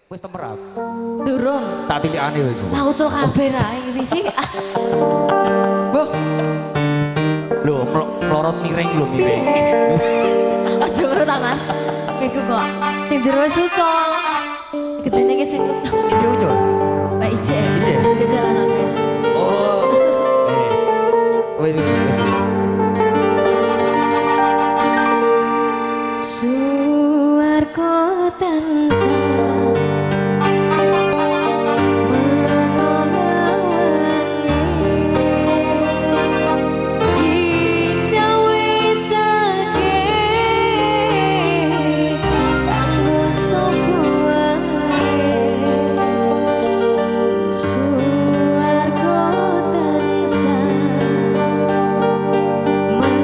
Wis temerat. Durung. Tak tilikane wis. Lah ucul kabeh ra iki sih. Boh. Lho, melorot miring lho miring. Aja ngono ta Mas. Iku kok sing jero wis ucul. Gedene ki sing ucul. Ijo ujo. Mbak Ije. Ije. Dia jalan aku. Oh. Wis. Suwarga tansah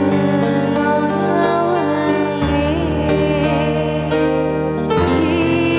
di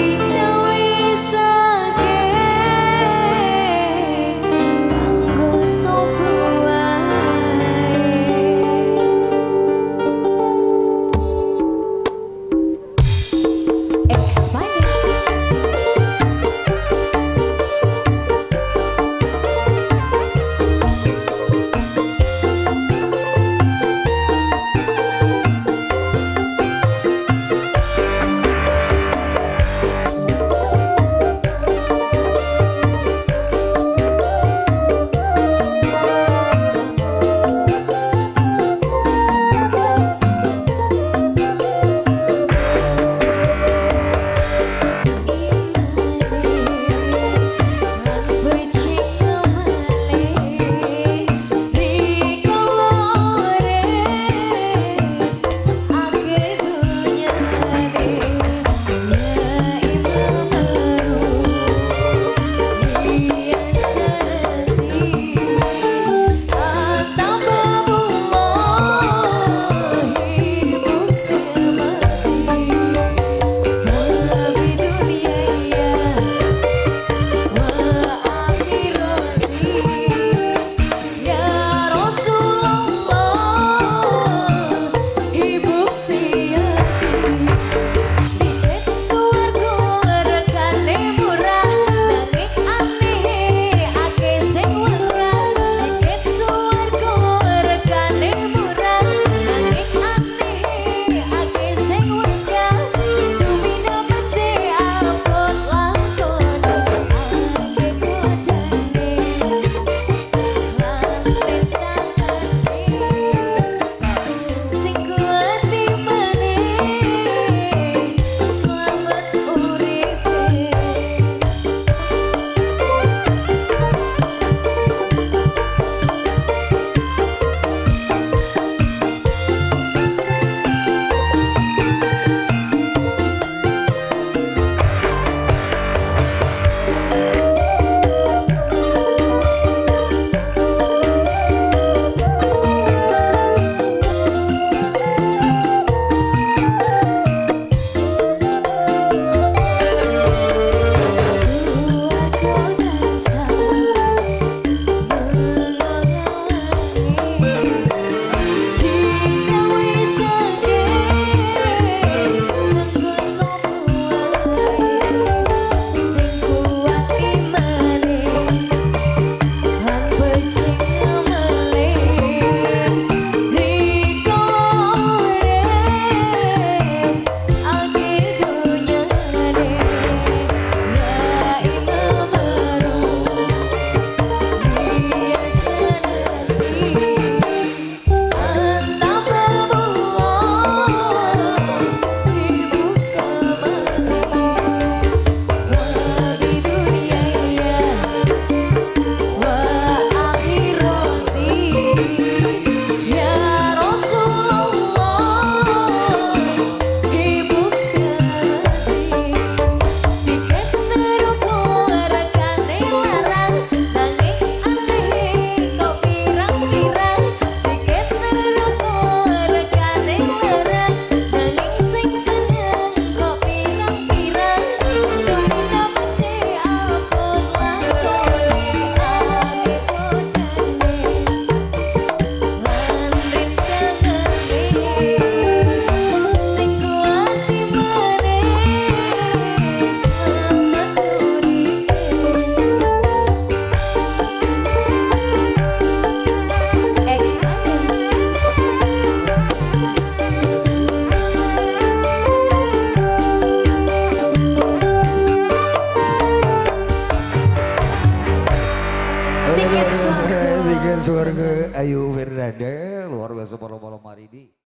Tiket surga. Tiket surga. Ayo Fernanda luar biasa malam-malam hari ini.